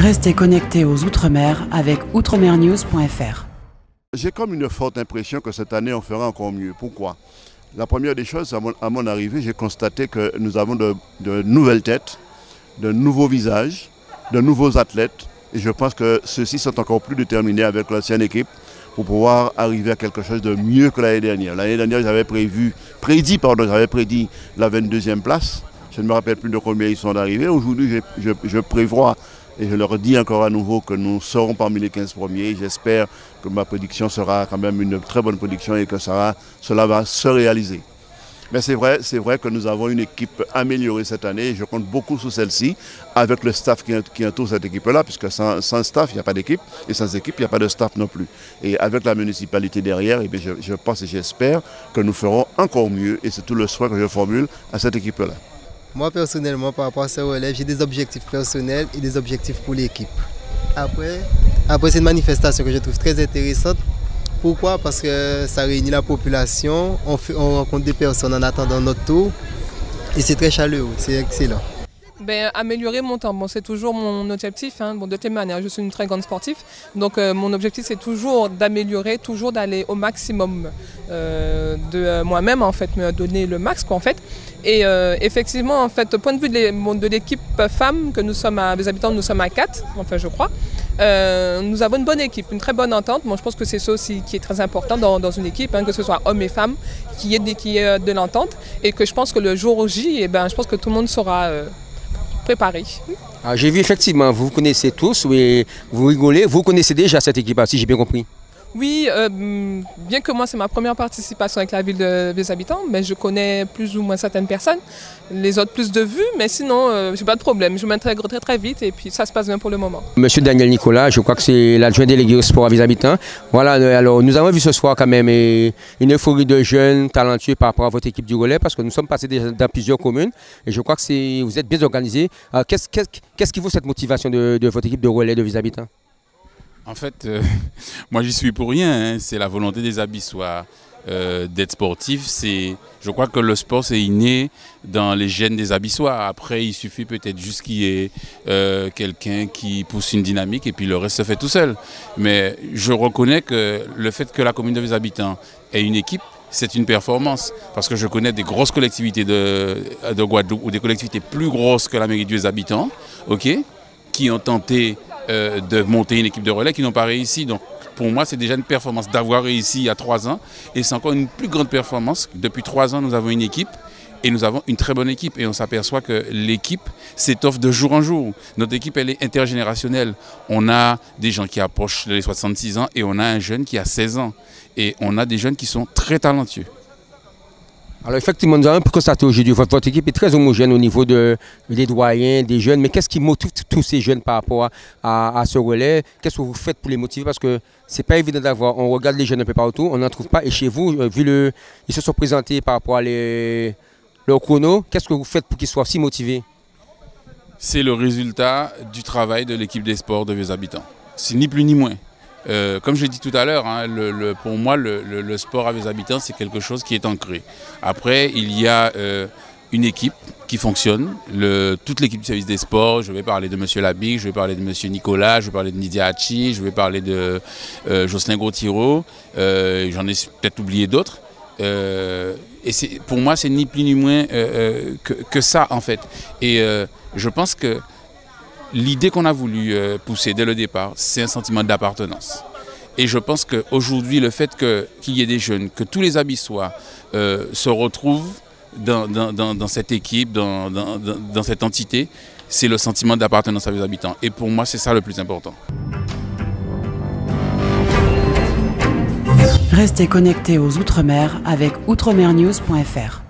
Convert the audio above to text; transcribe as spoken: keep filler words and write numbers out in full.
Restez connectés aux Outre-mer avec outremernews point f r. J'ai comme une forte impression que cette année on fera encore mieux. Pourquoi? La première des choses, à mon, à mon arrivée, j'ai constaté que nous avons de, de nouvelles têtes, de nouveaux visages, de nouveaux athlètes. Et je pense que ceux-ci sont encore plus déterminés avec l'ancienne équipe pour pouvoir arriver à quelque chose de mieux que l'année dernière. L'année dernière, j'avais prévu, prédit, pardon, j'avais prédit la vingt-deuxième place. Je ne me rappelle plus de combien ils sont arrivés. Aujourd'hui, je, je, je prévois, et je leur dis encore à nouveau que nous serons parmi les quinze premiers. J'espère que ma prédiction sera quand même une très bonne prédiction et que ça va, cela va se réaliser. Mais c'est vrai, c'est vrai que nous avons une équipe améliorée cette année et je compte beaucoup sur celle-ci avec le staff qui, qui entoure cette équipe-là, puisque sans, sans staff, il n'y a pas d'équipe et sans équipe, il n'y a pas de staff non plus. Et avec la municipalité derrière, eh bien, je, je pense et j'espère que nous ferons encore mieux et c'est tout le souhait que je formule à cette équipe-là. Moi personnellement, par rapport à ce relève, j'ai des objectifs personnels et des objectifs pour l'équipe. Après, après c'est une manifestation que je trouve très intéressante. Pourquoi? Parce que ça réunit la population, on, fait, on rencontre des personnes en attendant notre tour et c'est très chaleureux, c'est excellent. Ben, améliorer mon temps, bon, c'est toujours mon objectif. Hein. Bon, de toute manière, je suis une très grande sportive, donc euh, mon objectif c'est toujours d'améliorer, toujours d'aller au maximum euh, de euh, moi-même, en fait, me donner le max, quoi, en fait. Et euh, effectivement, en fait, au point de vue de l'équipe femme, que nous sommes à des habitants, nous sommes à quatre, enfin je crois. Euh, nous avons une bonne équipe, une très bonne entente. Bon, je pense que c'est ça aussi qui est très important dans, dans une équipe, hein, que ce soit hommes et femmes, qu'il y ait, des, qu'il y ait de l'entente. Et que je pense que le jour J, eh ben, je pense que tout le monde sera euh, préparé. J'ai vu effectivement, vous connaissez tous, oui, vous rigolez, vous connaissez déjà cette équipe, si j'ai bien compris. Oui, euh, bien que moi c'est ma première participation avec la ville de, des habitants, mais je connais plus ou moins certaines personnes, les autres plus de vue, mais sinon euh, j'ai pas de problème, je m'intègre très très vite et puis ça se passe bien pour le moment. Monsieur Daniel Nicolas, je crois que c'est l'adjoint délégué au sport à des habitants. Voilà, alors nous avons vu ce soir quand même une euphorie de jeunes talentueux par rapport à votre équipe du relais, parce que nous sommes passés déjà dans plusieurs communes et je crois que vous êtes bien organisés. Qu'est-ce qu'est-ce, qu'est-ce qui vaut cette motivation de, de votre équipe de relais de des habitants? En fait, euh, moi j'y suis pour rien, hein. C'est la volonté des Abyssois euh, d'être sportifs. Je crois que le sport c'est inné dans les gènes des Abyssois. Après il suffit peut-être juste qu'il y ait euh, quelqu'un qui pousse une dynamique et puis le reste se fait tout seul. Mais je reconnais que le fait que la commune de des habitants ait une équipe, c'est une performance. Parce que je connais des grosses collectivités de, de Guadeloupe ou des collectivités plus grosses que la mairie des habitants, okay, qui ont tenté Euh, de monter une équipe de relais qui n'ont pas réussi. Donc pour moi c'est déjà une performance d'avoir réussi il y a trois ans et c'est encore une plus grande performance. Depuis trois ans nous avons une équipe et nous avons une très bonne équipe et on s'aperçoit que l'équipe s'étoffe de jour en jour. Notre équipe elle est intergénérationnelle. On a des gens qui approchent les soixante-six ans et on a un jeune qui a seize ans et on a des jeunes qui sont très talentueux. Alors effectivement, nous avons pu constater aujourd'hui que votre équipe est très homogène au niveau de, des doyens, des jeunes. Mais qu'est-ce qui motive tous ces jeunes par rapport à, à ce relais? Qu'est-ce que vous faites pour les motiver? Parce que ce n'est pas évident d'avoir, on regarde les jeunes un peu partout, on n'en trouve pas. Et chez vous, vu le, ils se sont présentés par rapport à les, leur chrono, qu'est-ce que vous faites pour qu'ils soient si motivés? C'est le résultat du travail de l'équipe des sports de Vieux Habitants. C'est ni plus ni moins. Euh, comme je l'ai dit tout à l'heure, hein, le, le, pour moi, le, le, le sport avec les habitants, c'est quelque chose qui est ancré. Après, il y a euh, une équipe qui fonctionne, le, toute l'équipe du service des sports. Je vais parler de M. Labic, je vais parler de M. Nicolas, je vais parler de Nidia Hachi, je vais parler de euh, Jocelyn Gauthiero, euh, j'en ai peut-être oublié d'autres. Euh, et pour moi, c'est ni plus ni moins euh, que, que ça, en fait. Et euh, je pense que l'idée qu'on a voulu euh, pousser dès le départ, c'est un sentiment d'appartenance. Et je pense qu'aujourd'hui, le fait que, qu'il y ait des jeunes, que tous les Abyssois euh, se retrouvent dans, dans, dans, dans cette équipe, dans, dans, dans cette entité, c'est le sentiment d'appartenance avec les habitants. Et pour moi, c'est ça le plus important. Restez connectés aux Outre-mer avec outremernews point f r.